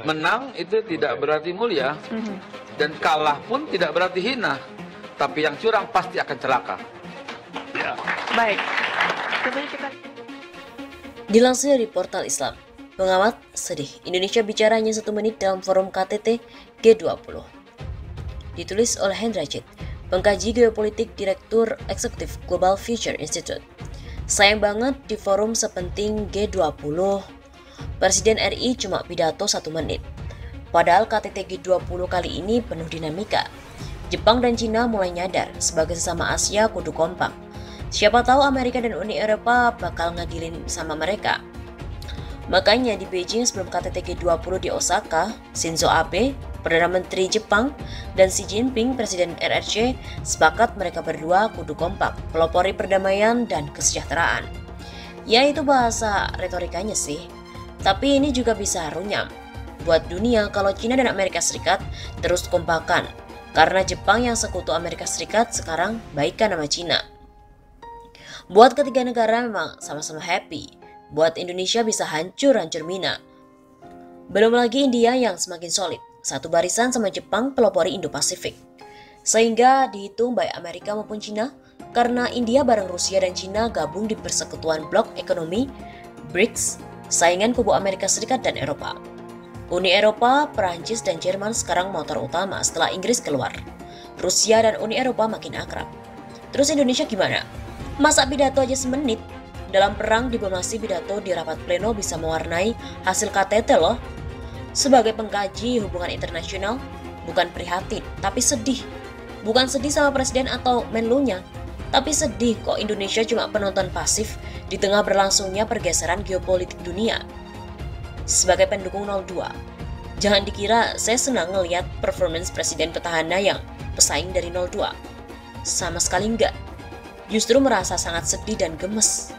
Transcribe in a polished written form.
menang itu tidak berarti mulia, dan kalah pun tidak berarti hina. Tapi yang curang pasti akan celaka. Ya. Baik. Tentunya kita... Dilansir dari Portal Islam, pengamat sedih Indonesia bicara hanya 1 menit dalam forum KTT G20. Ditulis oleh Hendrajit, pengkaji geopolitik Direktur Eksekutif Global Future Institute. Sayang banget di forum sepenting G20, Presiden RI cuma pidato 1 menit. Padahal KTT G20 kali ini penuh dinamika. Jepang dan Cina mulai nyadar sebagai sesama Asia kudu kompak. Siapa tahu Amerika dan Uni Eropa bakal ngadilin sama mereka. Makanya di Beijing sebelum KTT G20 di Osaka, Shinzo Abe, Perdana Menteri Jepang, dan Xi Jinping, Presiden RRC, sepakat mereka berdua kudu kompak, pelopori perdamaian dan kesejahteraan. Ya itu bahasa retorikanya sih, tapi ini juga bisa runyam buat dunia kalau Cina dan Amerika Serikat terus kompakan, karena Jepang yang sekutu Amerika Serikat sekarang baikan sama Cina. Buat ketiga negara memang sama-sama happy, buat Indonesia bisa hancur-hancur Mina. Belum lagi India yang semakin solid, satu barisan sama Jepang pelopori Indo-Pasifik. Sehingga dihitung baik Amerika maupun Cina, karena India bareng Rusia dan Cina gabung di persekutuan blok ekonomi BRICS, saingan kubu Amerika Serikat dan Eropa. Uni Eropa, Perancis, dan Jerman sekarang motor utama setelah Inggris keluar. Rusia dan Uni Eropa makin akrab. Terus Indonesia gimana? Masa pidato aja semenit? Dalam perang diplomasi pidato di rapat pleno bisa mewarnai hasil KTT loh. Sebagai pengkaji hubungan internasional, bukan prihatin, tapi sedih. Bukan sedih sama presiden atau menlunya, tapi sedih kok Indonesia cuma penonton pasif di tengah berlangsungnya pergeseran geopolitik dunia. Sebagai pendukung 02, jangan dikira saya senang ngelihat performance presiden petahana yang pesaing dari 02. Sama sekali enggak. Justru merasa sangat sedih dan gemes.